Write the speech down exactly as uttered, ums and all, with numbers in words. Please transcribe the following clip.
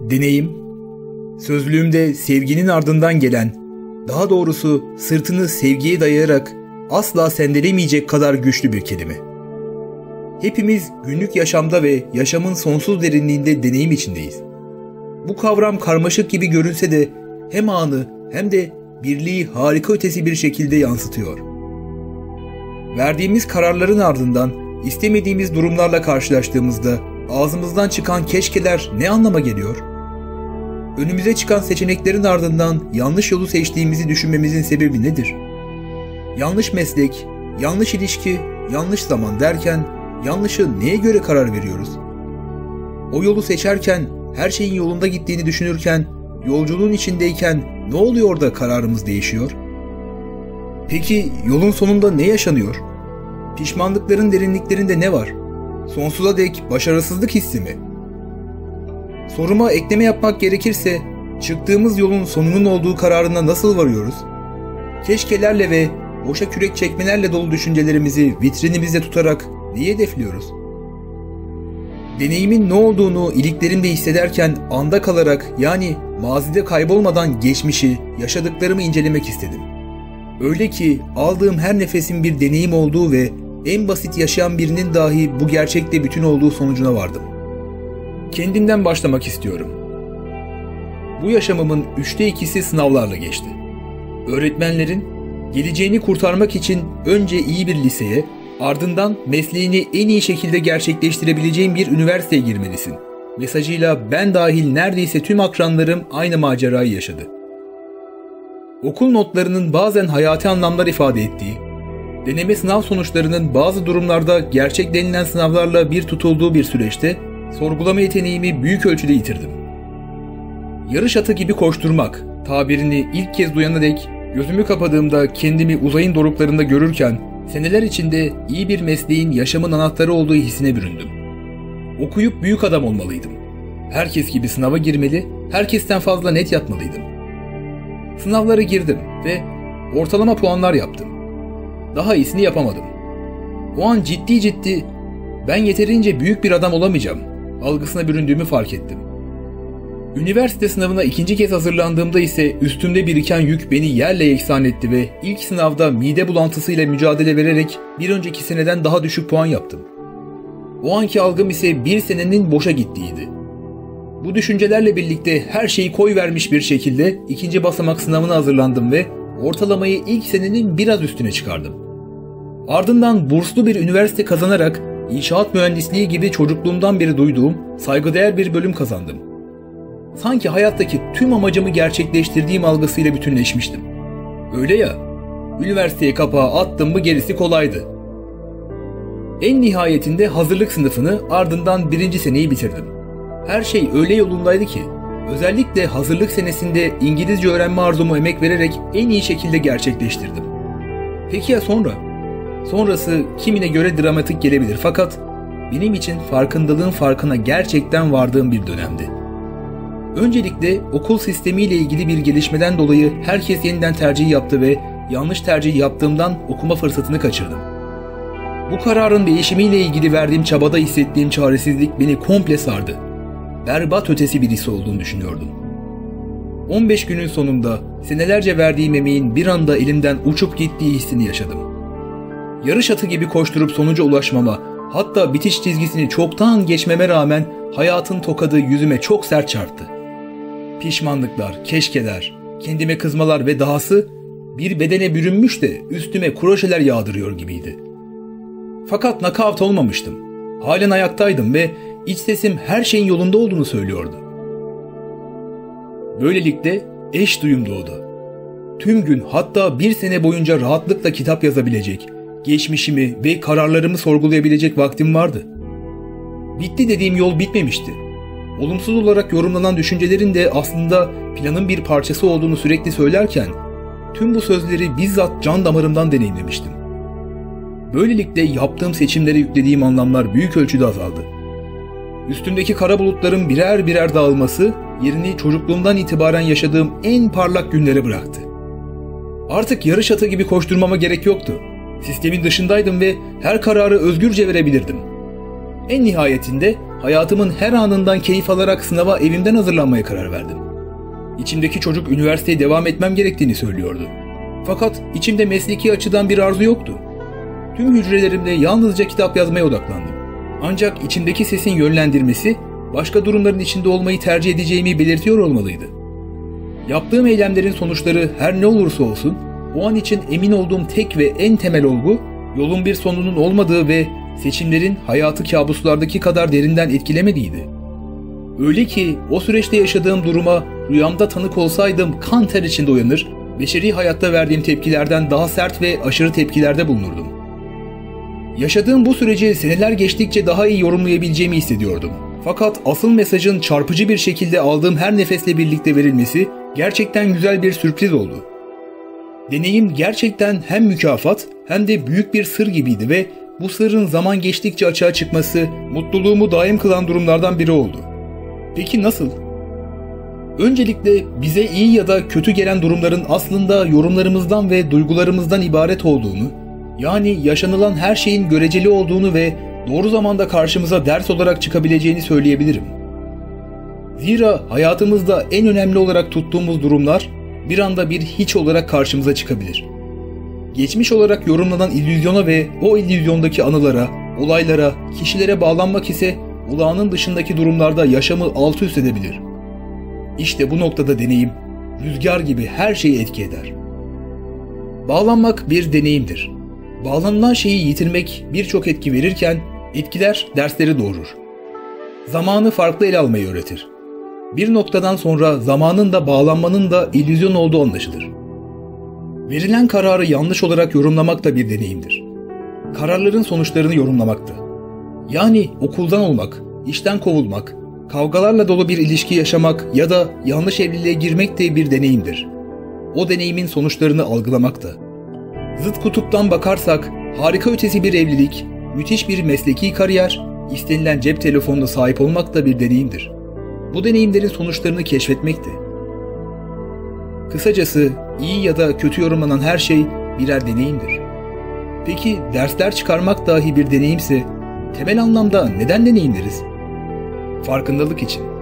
Deneyim, sözlüğümde sevginin ardından gelen, daha doğrusu sırtını sevgiye dayayarak asla sendelemeyecek kadar güçlü bir kelime. Hepimiz günlük yaşamda ve yaşamın sonsuz derinliğinde deneyim içindeyiz. Bu kavram karmaşık gibi görünse de hem anı hem de birliği harika ötesi bir şekilde yansıtıyor. Verdiğimiz kararların ardından istemediğimiz durumlarla karşılaştığımızda ağzımızdan çıkan keşkeler ne anlama geliyor? Önümüze çıkan seçeneklerin ardından yanlış yolu seçtiğimizi düşünmemizin sebebi nedir? Yanlış meslek, yanlış ilişki, yanlış zaman derken yanlışı neye göre karar veriyoruz? O yolu seçerken, her şeyin yolunda gittiğini düşünürken, yolculuğun içindeyken ne oluyor da kararımız değişiyor? Peki yolun sonunda ne yaşanıyor? Pişmanlıkların derinliklerinde ne var? Sonsuza dek başarısızlık hissi mi? Soruma ekleme yapmak gerekirse, çıktığımız yolun sonunun olduğu kararına nasıl varıyoruz? Keşkelerle ve boşa kürek çekmelerle dolu düşüncelerimizi vitrinimizde tutarak neyi hedefliyoruz? Deneyimin ne olduğunu iliklerimde hissederken anda kalarak, yani mazide kaybolmadan geçmişi, yaşadıklarımı incelemek istedim. Öyle ki aldığım her nefesin bir deneyim olduğu ve en basit yaşayan birinin dahi bu gerçekle bütün olduğu sonucuna vardım. Kendimden başlamak istiyorum. Bu yaşamımın üçte ikisi sınavlarla geçti. Öğretmenlerin, geleceğini kurtarmak için önce iyi bir liseye, ardından mesleğini en iyi şekilde gerçekleştirebileceğin bir üniversiteye girmelisin mesajıyla ben dahil neredeyse tüm akranlarım aynı macerayı yaşadı. Okul notlarının bazen hayati anlamlar ifade ettiği, deneme sınav sonuçlarının bazı durumlarda gerçek denilen sınavlarla bir tutulduğu bir süreçte sorgulama yeteneğimi büyük ölçüde yitirdim. Yarış atı gibi koşturmak tabirini ilk kez duyana dek gözümü kapadığımda kendimi uzayın doruklarında görürken seneler içinde iyi bir mesleğin yaşamın anahtarı olduğu hissine büründüm. Okuyup büyük adam olmalıydım. Herkes gibi sınava girmeli, herkesten fazla net yatmalıydım. Sınavlara girdim ve ortalama puanlar yaptım. Daha iyisini yapamadım. O an ciddi ciddi ben yeterince büyük bir adam olamayacağım algısına büründüğümü fark ettim. Üniversite sınavına ikinci kez hazırlandığımda ise üstümde biriken yük beni yerle yeksan etti ve ilk sınavda mide bulantısıyla mücadele vererek bir önceki seneden daha düşük puan yaptım. O anki algım ise bir senenin boşa gittiğiydi. Bu düşüncelerle birlikte her şeyi koyvermiş bir şekilde ikinci basamak sınavına hazırlandım ve ortalamayı ilk senenin biraz üstüne çıkardım. Ardından burslu bir üniversite kazanarak inşaat mühendisliği gibi çocukluğumdan beri duyduğum saygıdeğer bir bölüm kazandım. Sanki hayattaki tüm amacımı gerçekleştirdiğim algısıyla bütünleşmiştim. Öyle ya, üniversiteye kapağı attım mı gerisi kolaydı. En nihayetinde hazırlık sınıfını ardından birinci seneyi bitirdim. Her şey öyle yolundaydı ki, özellikle hazırlık senesinde İngilizce öğrenme arzumu emek vererek en iyi şekilde gerçekleştirdim. Peki ya sonra? Sonrası kimine göre dramatik gelebilir fakat benim için farkındalığın farkına gerçekten vardığım bir dönemdi. Öncelikle okul sistemiyle ilgili bir gelişmeden dolayı herkes yeniden tercih yaptı ve yanlış tercih yaptığımdan okuma fırsatını kaçırdım. Bu kararın değişimiyle ilgili verdiğim çabada hissettiğim çaresizlik beni komple sardı. Berbat ötesi birisi olduğunu düşünüyordum. on beş günün sonunda senelerce verdiğim emeğin bir anda elimden uçup gittiği hissini yaşadım. Yarış atı gibi koşturup sonuca ulaşmama, hatta bitiş çizgisini çoktan geçmeme rağmen hayatın tokadı yüzüme çok sert çarptı. Pişmanlıklar, keşkeler, kendime kızmalar ve dahası bir bedene bürünmüş de üstüme kroşeler yağdırıyor gibiydi. Fakat nakavt olmamıştım. Halen ayaktaydım ve iç sesim her şeyin yolunda olduğunu söylüyordu. Böylelikle eş duyum doğdu. Tüm gün hatta bir sene boyunca rahatlıkla kitap yazabilecek, geçmişimi ve kararlarımı sorgulayabilecek vaktim vardı. Bitti dediğim yol bitmemişti. Olumsuz olarak yorumlanan düşüncelerin de aslında planın bir parçası olduğunu sürekli söylerken tüm bu sözleri bizzat can damarımdan deneyimlemiştim. Böylelikle yaptığım seçimlere yüklediğim anlamlar büyük ölçüde azaldı. Üstümdeki kara bulutların birer birer dağılması yerini çocukluğumdan itibaren yaşadığım en parlak günlere bıraktı. Artık yarış atı gibi koşturmama gerek yoktu. Sistemin dışındaydım ve her kararı özgürce verebilirdim. En nihayetinde hayatımın her anından keyif alarak sınava evimden hazırlanmaya karar verdim. İçimdeki çocuk üniversiteye devam etmem gerektiğini söylüyordu. Fakat içimde mesleki açıdan bir arzu yoktu. Tüm hücrelerimde yalnızca kitap yazmaya odaklandım. Ancak içimdeki sesin yönlendirmesi, başka durumların içinde olmayı tercih edeceğimi belirtiyor olmalıydı. Yaptığım eylemlerin sonuçları her ne olursa olsun, o an için emin olduğum tek ve en temel olgu, yolun bir sonunun olmadığı ve seçimlerin hayatı kabuslardaki kadar derinden etkilemediğiydi. Öyle ki o süreçte yaşadığım duruma rüyamda tanık olsaydım kan ter içinde uyanır, beşeri hayatta verdiğim tepkilerden daha sert ve aşırı tepkilerde bulunurdum. Yaşadığım bu süreci seneler geçtikçe daha iyi yorumlayabileceğimi hissediyordum. Fakat asıl mesajın çarpıcı bir şekilde aldığım her nefesle birlikte verilmesi gerçekten güzel bir sürpriz oldu. Deneyim gerçekten hem mükafat hem de büyük bir sır gibiydi ve bu sırrın zaman geçtikçe açığa çıkması mutluluğumu daim kılan durumlardan biri oldu. Peki nasıl? Öncelikle bize iyi ya da kötü gelen durumların aslında yorumlarımızdan ve duygularımızdan ibaret olduğunu, yani yaşanılan her şeyin göreceli olduğunu ve doğru zamanda karşımıza ders olarak çıkabileceğini söyleyebilirim. Zira hayatımızda en önemli olarak tuttuğumuz durumlar bir anda bir hiç olarak karşımıza çıkabilir. Geçmiş olarak yorumlanan illüzyona ve o illüzyondaki anılara, olaylara, kişilere bağlanmak ise olağanın dışındaki durumlarda yaşamı alt üst edebilir. İşte bu noktada deneyim, rüzgar gibi her şeyi etki eder. Bağlanmak bir deneyimdir. Bağlanılan şeyi yitirmek birçok etki verirken, etkiler dersleri doğurur. Zamanı farklı ele almayı öğretir. Bir noktadan sonra zamanın da bağlanmanın da illüzyon olduğu anlaşılır. Verilen kararı yanlış olarak yorumlamak da bir deneyimdir. Kararların sonuçlarını yorumlamak da. Yani okuldan olmak, işten kovulmak, kavgalarla dolu bir ilişki yaşamak ya da yanlış evliliğe girmek de bir deneyimdir. O deneyimin sonuçlarını algılamak da. Zıt kutuptan bakarsak harika ötesi bir evlilik, müthiş bir mesleki kariyer, istenilen cep telefonuna sahip olmak da bir deneyimdir. Bu deneyimlerin sonuçlarını keşfetmek de. Kısacası iyi ya da kötü yorumlanan her şey birer deneyimdir. Peki dersler çıkarmak dahi bir deneyimse temel anlamda neden deneyimleriz? Farkındalık için.